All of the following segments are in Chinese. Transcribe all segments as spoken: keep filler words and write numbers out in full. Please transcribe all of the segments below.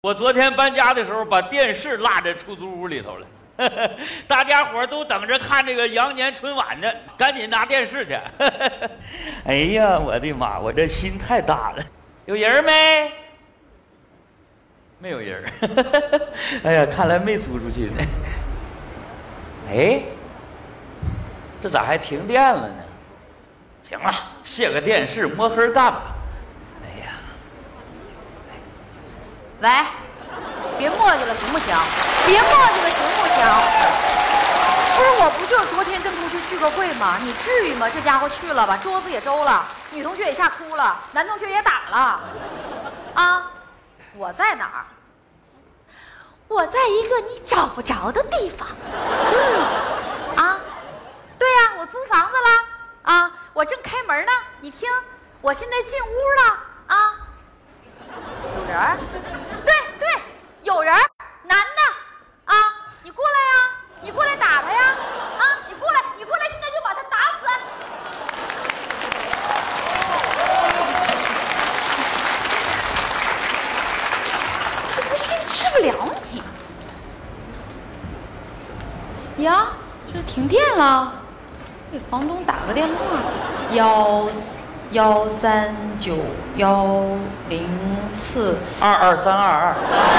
我昨天搬家的时候，把电视落在出租屋里头了。呵呵，大家伙都等着看这个羊年春晚呢，赶紧拿电视去。呵呵，哎呀，我的妈！我这心太大了。有人没？没有人。呵呵，哎呀，看来没租出去呢。哎，这咋还停电了呢？行了，卸个电视，摸黑干吧。 喂，别磨叽了，行不行？别磨叽了，行不行？不是，我不就是昨天跟同学聚个会吗？你至于吗？这家伙去了吧，桌子也周了，女同学也吓哭了，男同学也打了。啊，我在哪儿？我在一个你找不着的地方。嗯，啊，对呀、啊，我租房子了。啊，我正开门呢，你听，我现在进屋了。啊。 有人儿，对对，有人儿，男的，啊，你过来呀，你过来打他呀，啊，你过来，你过来，现在就把他打死。这不信治不了你。呀，这停电了，给房东打个电话，幺。 幺三九幺零四二二三二二。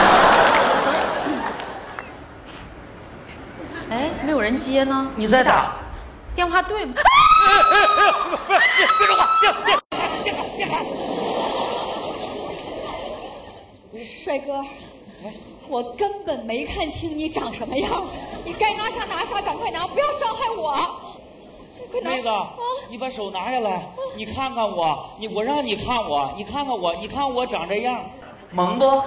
哎，没有人接呢。 你再打。 电话对吗？ 不是，别别说话，别别别喊别喊。 帅哥，我根本没看清你长什么样，你该拿啥拿啥，赶快拿，不要伤害我。 妹子，啊、你把手拿下来，你看看我，你我让你看我，你看看我，你看我长这样，萌不？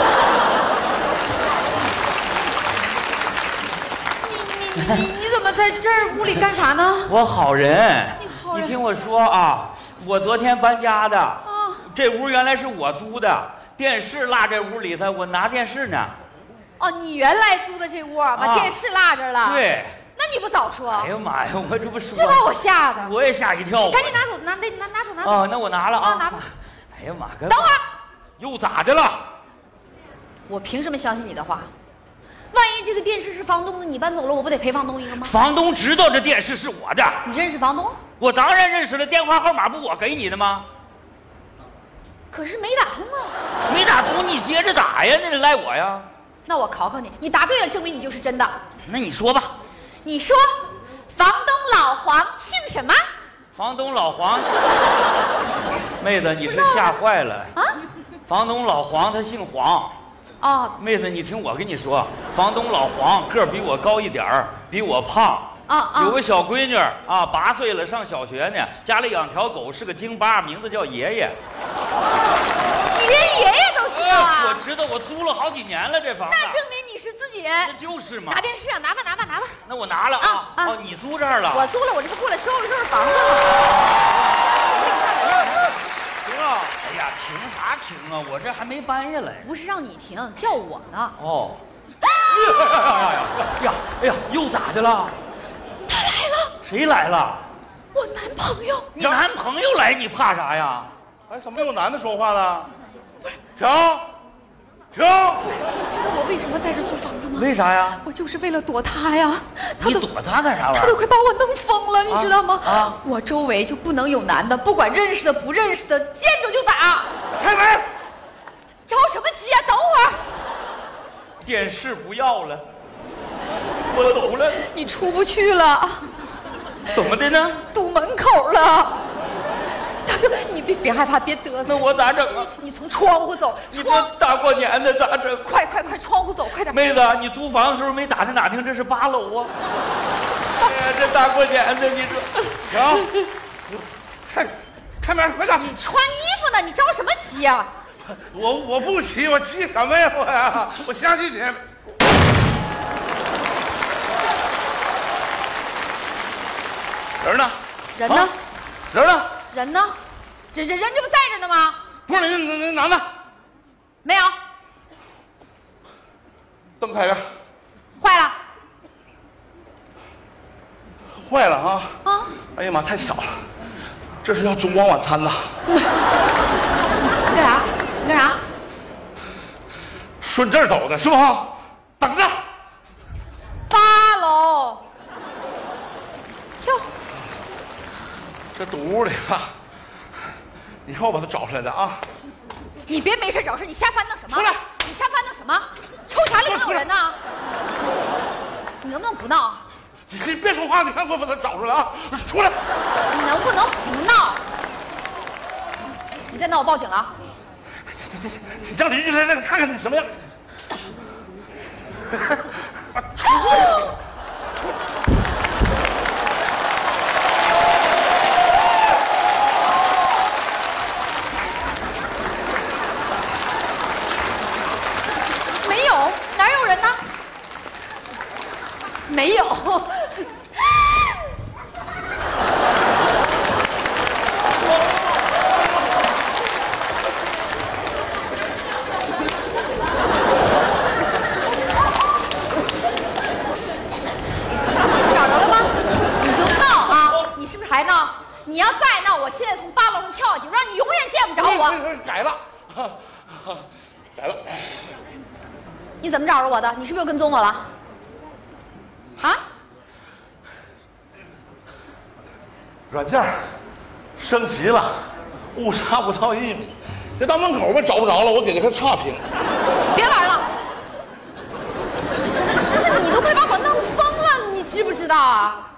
你你你你怎么在这儿屋里干啥呢？ 我好人， 你好人， 你听我说啊，我昨天搬家的，啊、这屋原来是我租的，电视落这屋里头，我拿电视呢。 哦，你原来租的这屋，把电视落这儿了。 啊、对。 那你不早说！ 哎呀妈呀，我这不说， 这把我吓的， 我也吓一跳。 赶紧拿走，拿拿拿拿走，拿走。 啊，那我拿了啊， 拿吧。 哎呀妈， 等会儿， 又咋的了？ 我凭什么相信你的话？万一这个电视是房东的，你搬走了，我不得赔房东一个吗？ 房东知道这电视是我的。 你认识房东？ 我当然认识了，电话号码不我给你的吗？ 可是没打通啊。 没打通，你接着打呀，那得赖我呀。 那我考考你，你答对了，证明你就是真的。 那你说吧。 你说。 房东老黄姓什么？ 房东老黄，妹子你是吓坏了啊！房东老黄他姓黄。哦，妹子你听我跟你说，房东老黄个儿比我高一点儿，比我胖。啊啊！有个小闺女啊，八岁了，上小学呢，家里养条狗，是个京巴，名字叫爷爷。 你连爷爷都知道啊？ 我知道，我租了好几年了这房子。 那证明你是自己。 那就是嘛。 拿电视啊，拿吧拿吧拿吧。 那我拿了啊啊！哦，你租这儿了？ 我租了，我这不过来收拾收拾房子吗？ 停啊！哎呀，停啥停啊？我这还没搬下来。 不是让你停，叫我呢。 哦。哎呀呀哎呀！又咋的了？ 他来了。 谁来了？ 我男朋友。 你男朋友来，你怕啥呀？ 哎，怎么有男的说话呢？停！停！ 你知道我为什么在这租房子吗？ 为啥呀？ 我就是为了躲他呀。他你躲他干啥玩意儿？ 他都快把我弄疯了，你知道吗？ 啊！啊我周围就不能有男的，不管认识的不认识的，见着就打。 开门！ 着什么急啊？等会儿。 电视不要了，我走了。 你出不去了。 怎么的呢？ 堵门口了。大哥，你别别害怕，别嘚瑟。 那我咋整啊？ 你从窗户走。 你这大过年的咋整？ 快快快，窗户走，快点！ 妹子，你租房的时候没打听打听，这是八楼啊！哎呀，这大过年的，你说。 行，开开门，快点！ 你穿衣服呢，你着什么急啊？ 我我不急，我急什么呀我呀？我相信你。人呢？ 人呢？ 啊、人呢？ 人呢？这这人这不在这呢吗？ 不是那那那男的， 没有。 灯开开。 坏了。 坏了啊！ 啊！ 哎呀妈，太巧了，这是要烛光晚餐呐。 你干啥？你干啥？ 顺这儿走的是不？等着。 八楼。跳。 这堵屋里了。你看我把他找出来的啊！ 你别没事找事，你瞎翻腾什么？ 出来！ 你瞎翻腾什么？抽查里能有人呢？你能不能不闹？ 你先别说话，你看我把他找出来啊！出来！ 你能不能不闹？你再闹我报警了！ 这这这，让邻居来来看看你什么样。 没有，哪有人呢？没有。找着了吗？你就闹啊！你是不是还闹？你要再闹，我现在从八楼上跳下去，让你永远见不着我。 改了，改了。 你怎么找着我的？你是不是又跟踪我了？啊？ 软件升级了，误差不到一米。这到门口吧找不着了，我给他个差评。 别玩了！不是你都快把我弄疯了，你知不知道啊？